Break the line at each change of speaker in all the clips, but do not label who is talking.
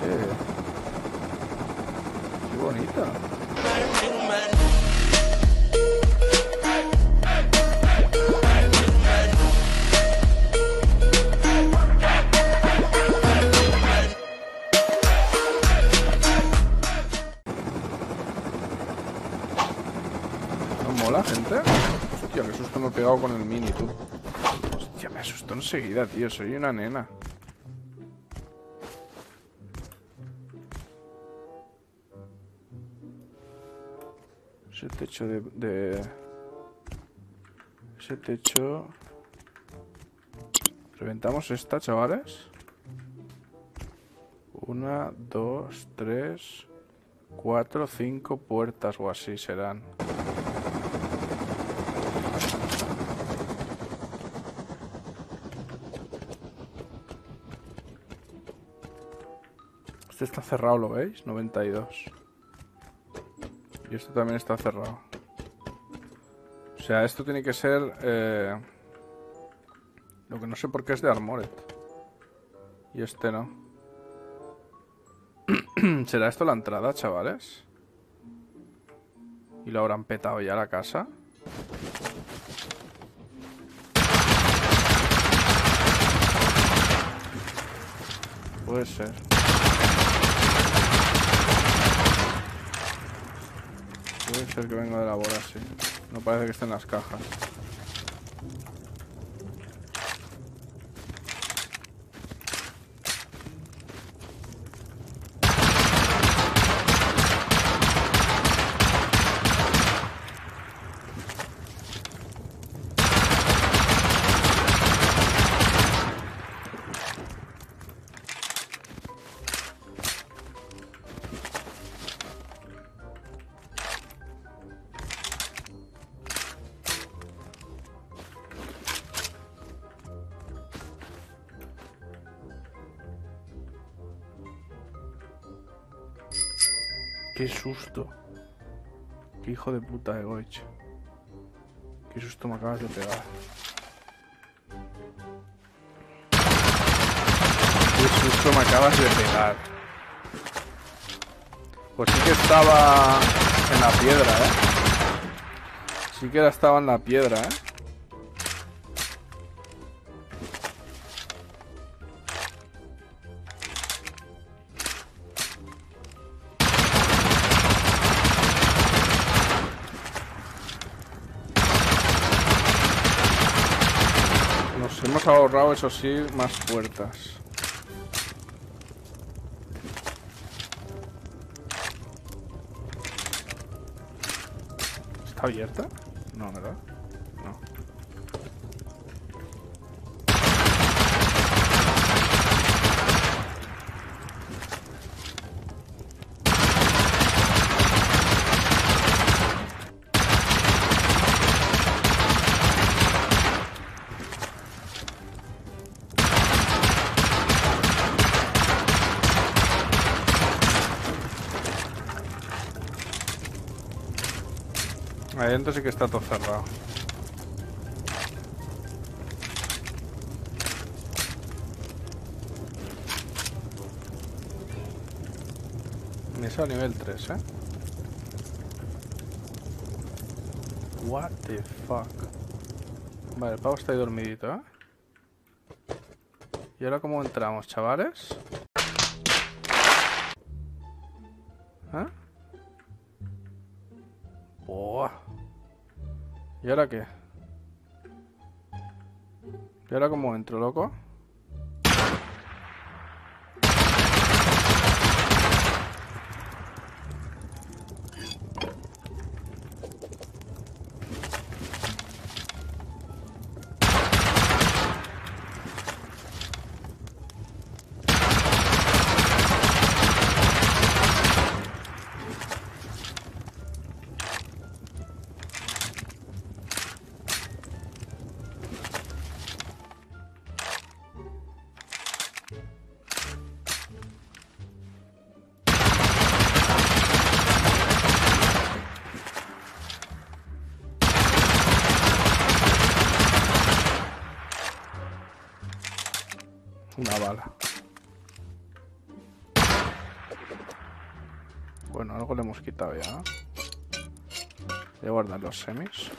Qué bonita. ¿No mola, gente? Hostia, qué susto me he pegado con el mini, tú. Hostia, me asustó enseguida, tío. Soy una nena. Ese techo Ese techo... Reventamos esta, chavales. 1, 2, 3, 4, 5 puertas o así serán. Este está cerrado, ¿lo veis? 92. Y esto también está cerrado. O sea, esto tiene que ser... Lo que no sé por qué es de Armored. Y este no. ¿Será esto la entrada, chavales? ¿Y lo habrán petado ya la casa? Puede ser. Puede ser que venga de la bola, sí. No parece que esté en las cajas. Qué susto. Qué hijo de puta, Egoich. Qué susto me acabas de pegar. Qué susto me acabas de pegar. Pues sí que estaba en la piedra, Sí que estaba en la piedra, Nos hemos ahorrado, eso sí, más puertas. ¿Está abierta? No, ¿verdad? No. Ahí dentro sí que está todo cerrado. Mesa nivel 3, What the fuck. Vale, el pavo está ahí dormidito, ¿Y ahora cómo entramos, chavales? Buah. ¿Y ahora qué? ¿Y ahora cómo entro, loco? Una bala. Bueno, algo le hemos quitado ya. Voy a guardar los semis.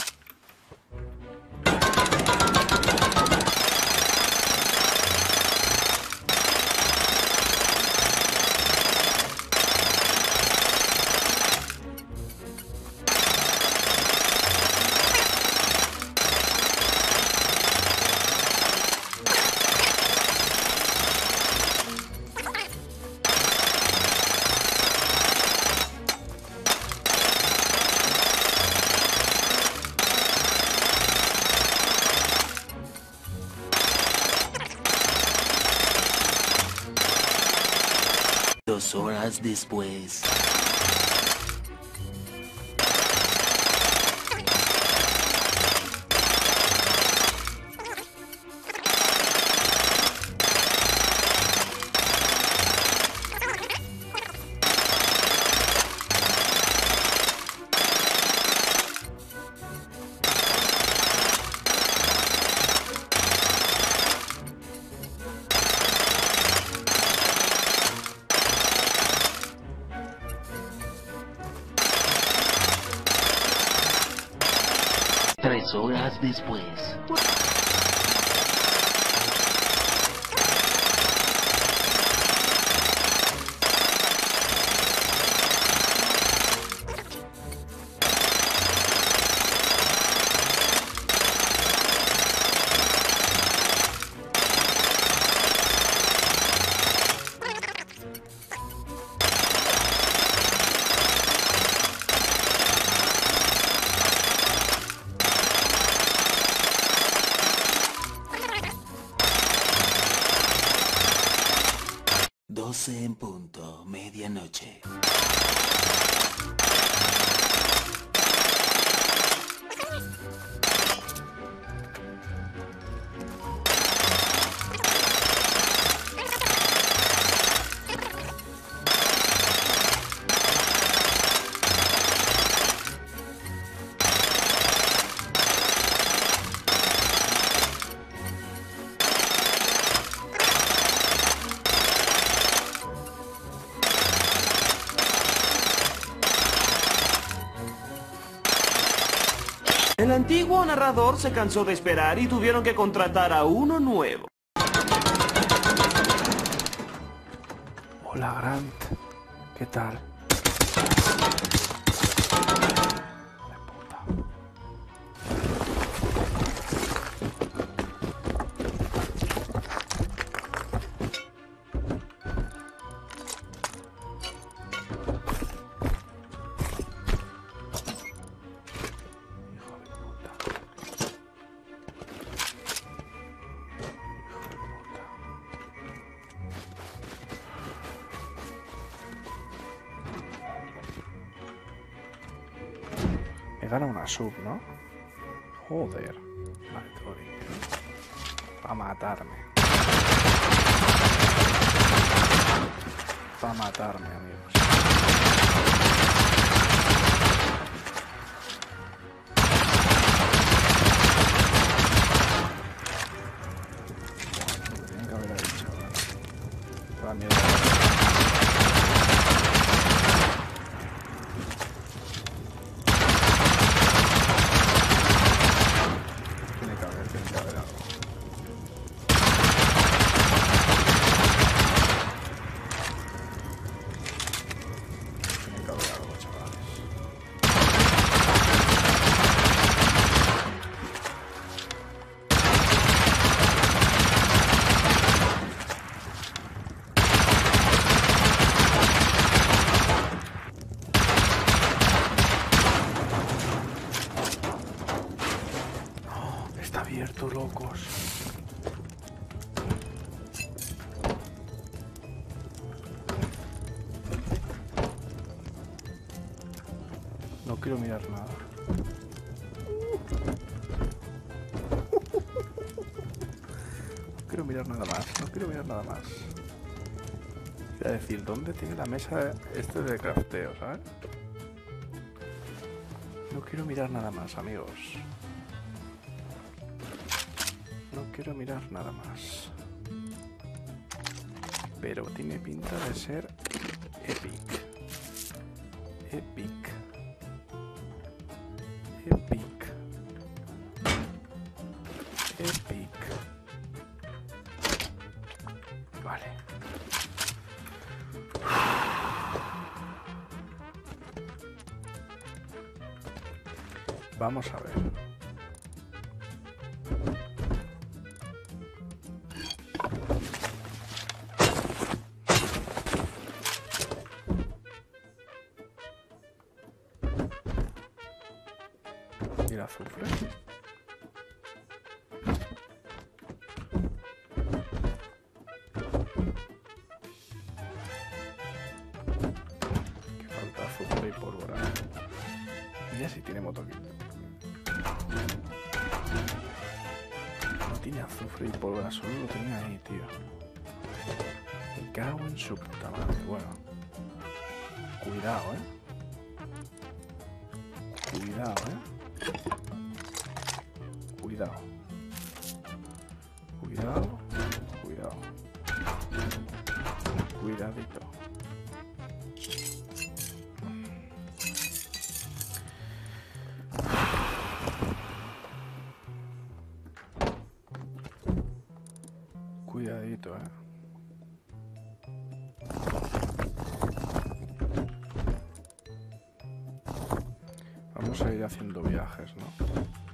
Dos horas después. Tres horas después. En punto, medianoche.
El antiguo narrador se cansó de esperar y tuvieron que contratar a uno nuevo.
Hola, Grant. ¿Qué tal? Me gana una sub, ¿no? Joder. Vale, todo bien. Va a matarme. Va a matarme, amigos. Tenía que haber dicho, ¿vale? Toda mierda. Tiene que haber algo. Tiene que haber algo, chavales. Está abierto, locos. No quiero mirar nada. No quiero mirar nada más. No quiero mirar nada más. Quiero decir, ¿dónde tiene la mesa este de crafteo, sabes? No quiero mirar nada más, amigos. No quiero mirar nada más. Pero tiene pinta de ser epic. Epic. Epic. Epic. Vale. Vamos a ver. Y el azufre. Que falta azufre y pólvora. Mira si tiene motoquín. No tiene azufre y pólvora, solo lo tenía ahí, tío. Me cago en su puta madre. Bueno. Cuidado, Cuidado, Cuidado. Cuidado. Cuidado. Cuidadito. Cuidadito, Vamos a ir haciendo viajes, ¿no?